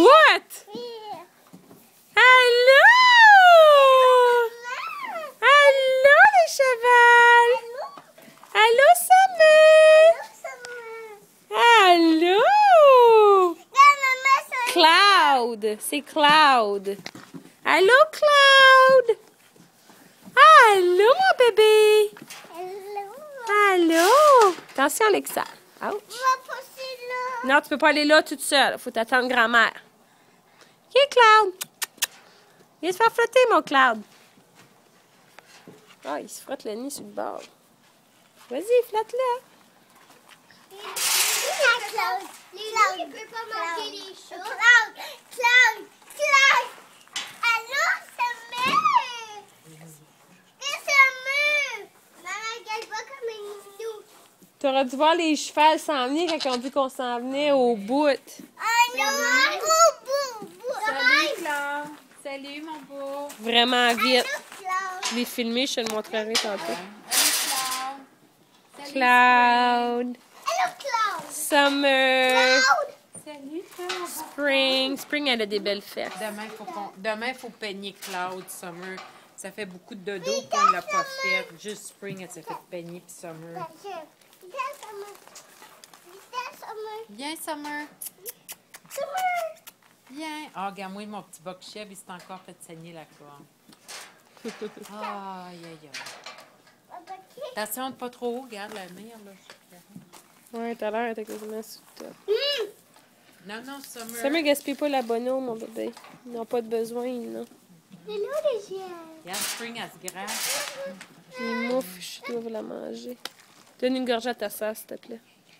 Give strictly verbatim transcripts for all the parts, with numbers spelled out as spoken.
What? Allô? Allô, les chevals? Allô, Summer? Allô? Cloud. C'est Cloud. Allô, Cloud? Allô, mon bébé? Allô? Attention, Alexa. Ouch. Non, tu peux pas aller là toute seule. Faut t'attendre grand-mère. OK, Cloud. Viens te faire flotter, mon Cloud. Ah, oh, il se frotte le nez sur le bord. Vas-y, flotte-le. Cloud, Cloud, il peut pas manger les choses. Cloud, Cloud, Cloud. Allô, Summer? C'est Summer. Maman, regarde pas comme un minou. T'aurais dû voir les chevals s'en venir quand ils ont vu qu'on s'en venait au bout. Ah non, au bout, au bout. Salut, Claude. Salut, mon beau. Vraiment vite. Allô, Cloud. Je l'ai filmé, je te le montrerai tantôt. Salut, Claude. Salut, Cloud. Allô, Cloud. Summer. Cloud. Salut, Claude. Spring. Spring, elle a des belles fesses. Demain, il faut, qu'on... Demain, faut peigner Claude, Summer. Ça fait beaucoup de dodo qu'on ne l'a pas fait. Juste Spring, elle s'est fait peigner, puis Summer. Viens, Summer. Viens, Summer. Viens, Summer. Summer. Viens. Ah, oh, regarde-moi, mon petit boc chèvre, il s'est encore fait saigner la corne. Ah, aïe, aïe, aïe. Attention, pas trop haut, regarde la mire, là. Ouais, tout à l'heure, elle était quasiment sous le top. Non, non, Summer. Summer, gaspille pas la bonneau, mon bébé. Ils n'ont pas de besoin, non. C'est là, les chiens. Regarde, Spring, elle se gratte. Les moufles, je dois la manger. Donne une gorgée à ta sœur, s'il te plaît.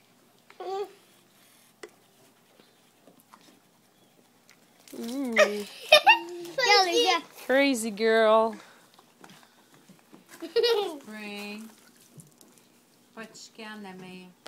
Mmh. Regarde, les gars. Crazy girl. Spring. Pas de chicane, la mère.